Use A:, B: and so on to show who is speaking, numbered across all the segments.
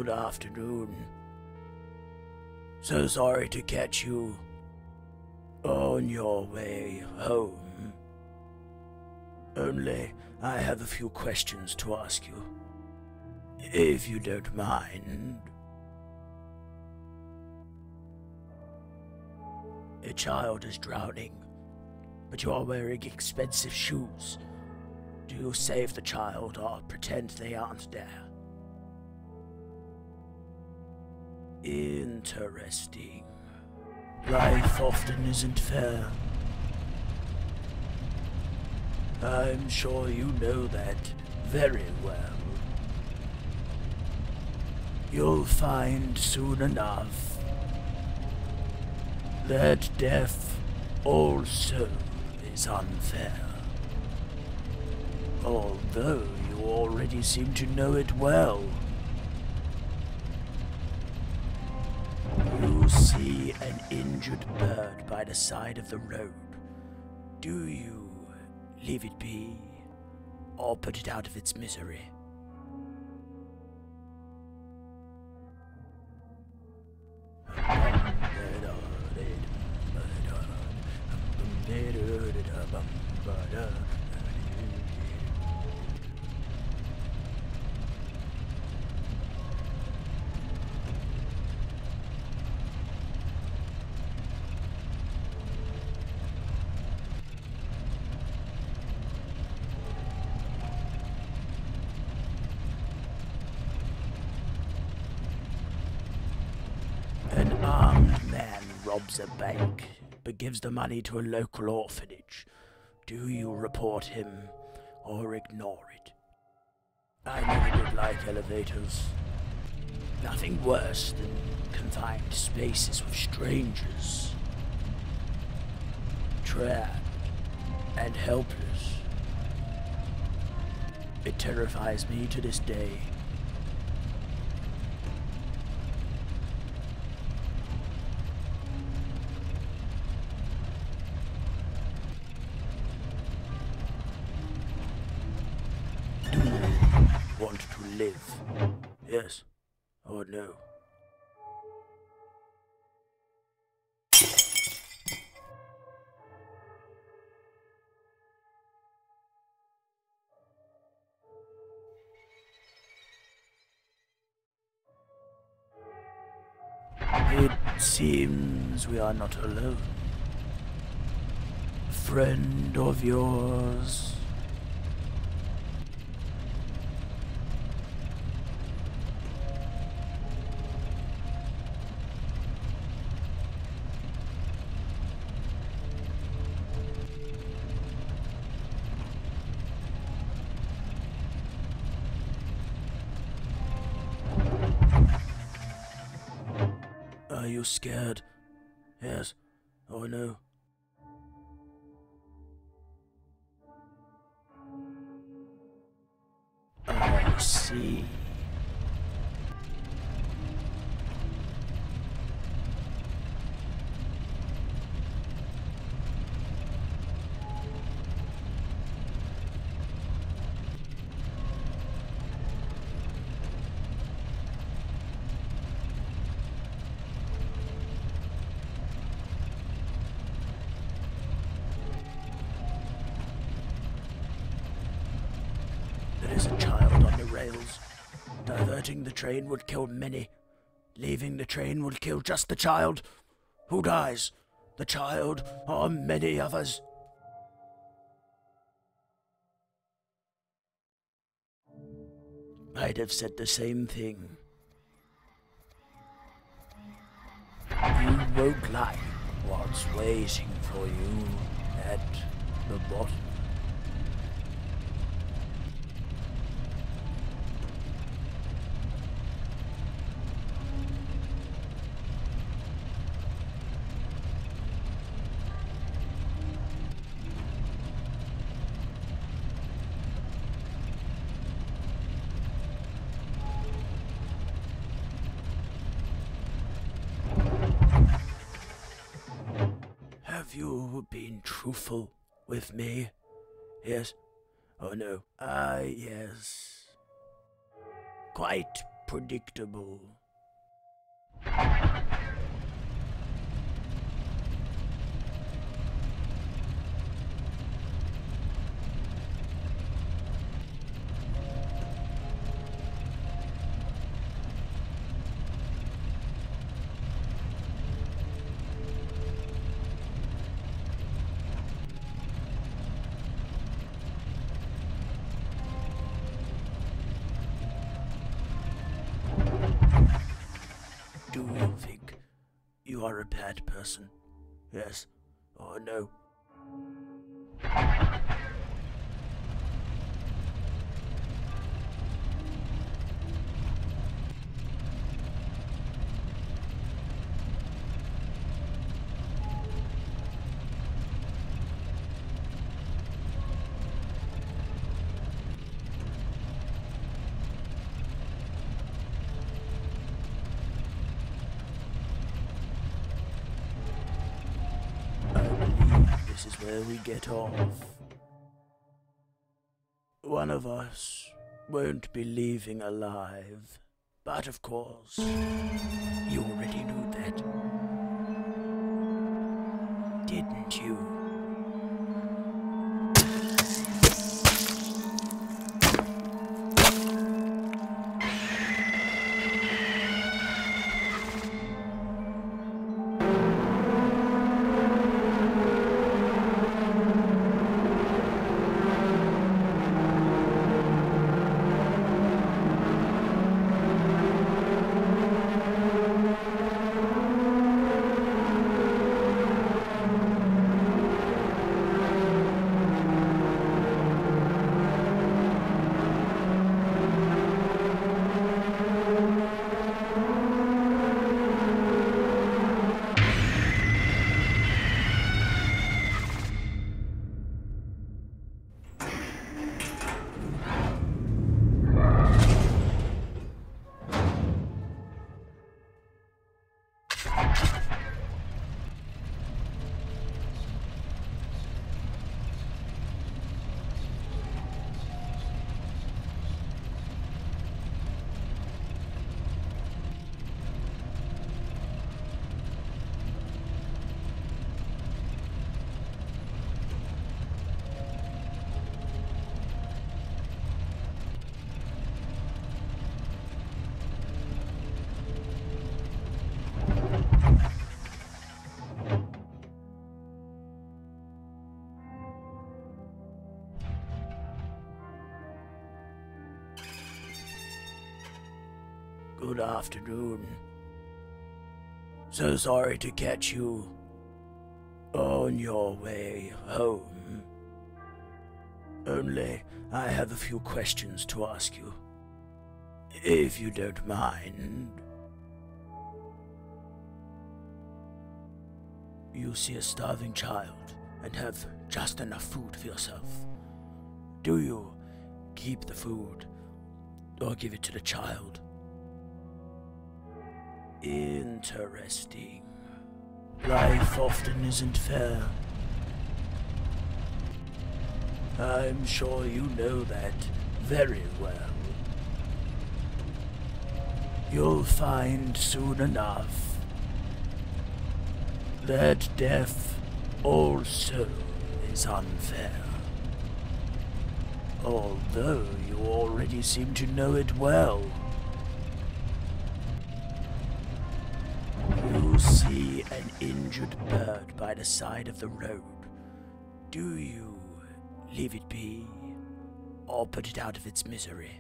A: Good afternoon. So sorry to catch you on your way home. Only I have a few questions to ask you, if you don't mind. A child is drowning, but you are wearing expensive shoes. Do you save the child or pretend they aren't there? Interesting. Life often isn't fair. I'm sure you know that very well. You'll find soon enough that death also is unfair. Although you already seem to know it well. You see an injured bird by the side of the road. Do you leave it be, or put it out of its misery? An armed man robs a bank, but gives the money to a local orphanage. Do you report him, or ignore it? I never did like elevators. Nothing worse than confined spaces with strangers. Trapped and helpless. It terrifies me to this day. Want to live? Yes or no? It seems we are not alone. A friend of yours? Are you scared? Yes or no? I see. There is a child on the rails. Diverting the train would kill many. Leaving the train would kill just the child. Who dies? The child or many others? I'd have said the same thing. You won't like what's waiting for you at the bottom. Have you been truthful with me? Yes or no? Yes. Quite predictable. Do you think you are a bad person? Yes or no? This is where we get off. One of us won't be leaving alive. But of course, you already knew that. Didn't you? Good afternoon. So sorry to catch you on your way home. Only I have a few questions to ask you, if you don't mind. You see a starving child and have just enough food for yourself. Do you keep the food or give it to the child? Interesting. Life often isn't fair. I'm sure you know that very well. You'll find soon enough that death also is unfair. Although you already seem to know it well. You see an injured bird by the side of the road. Do you leave it be, or put it out of its misery?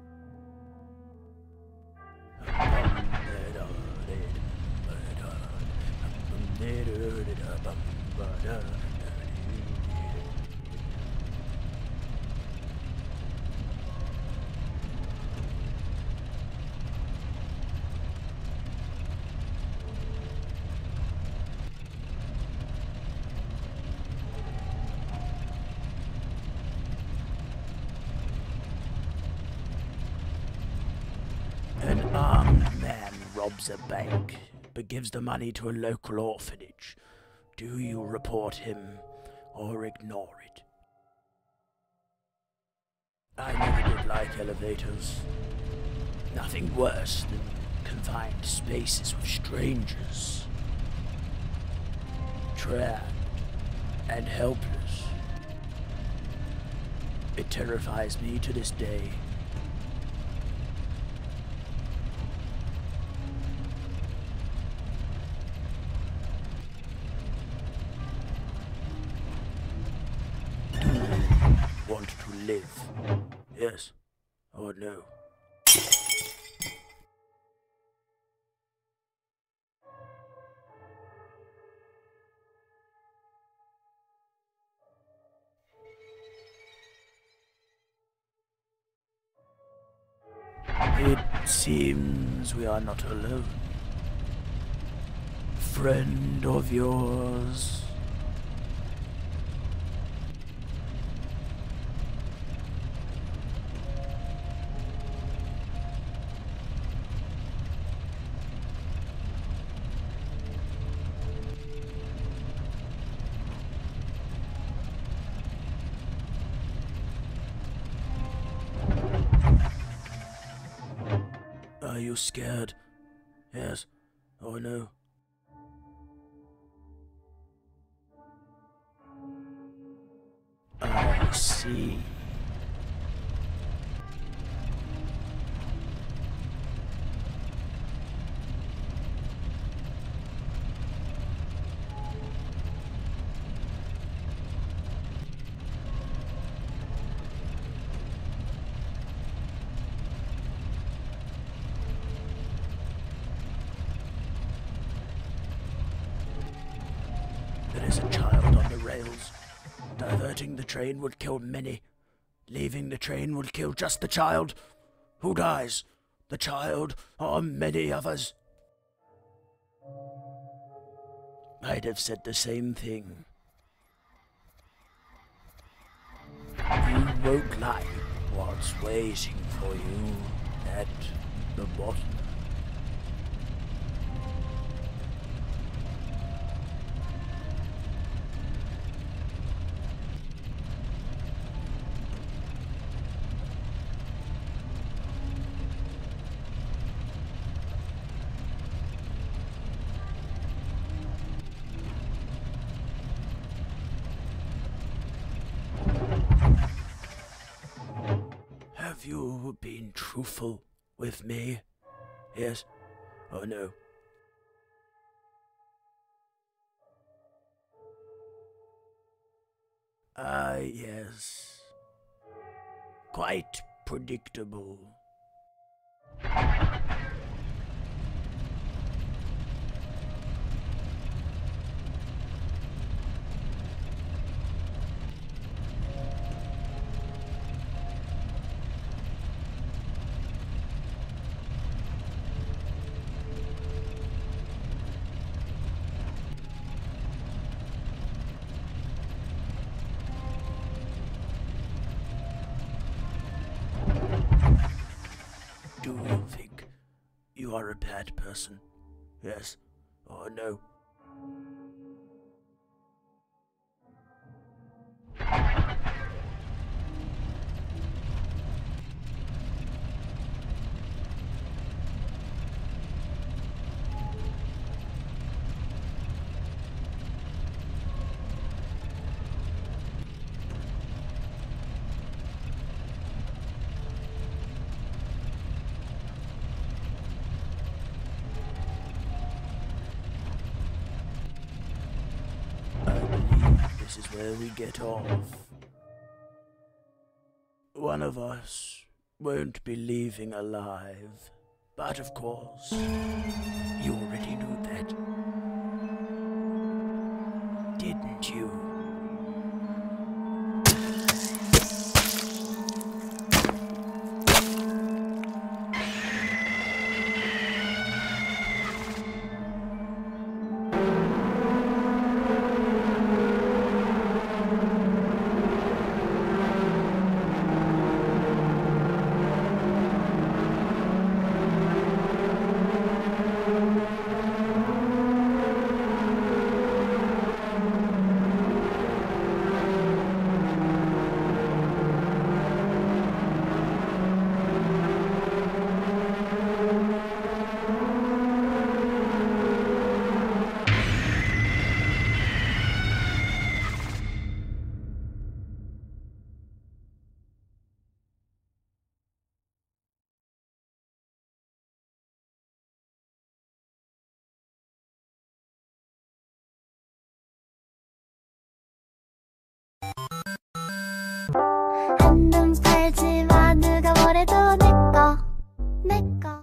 A: An armed man robs a bank, but gives the money to a local orphanage. Do you report him or ignore it? I never did like elevators. Nothing worse than confined spaces with strangers. Trapped and helpless. It terrifies me to this day. Do you want to live? Yes or no? It seems we are not alone. Friend of yours. Are you scared? Yes or no? I see. There is a child on the rails. Diverting the train would kill many. Leaving the train would kill just the child. Who dies? The child or many others? I'd have said the same thing. You won't like what's waiting for you at the bottom. Have you been truthful with me? Yes or no? Yes. Quite predictable. Do you think you are a bad person? Yes or no? I believe this is where we get off. One of us won't be leaving alive. But of course, you already knew that. Didn't you?
B: go.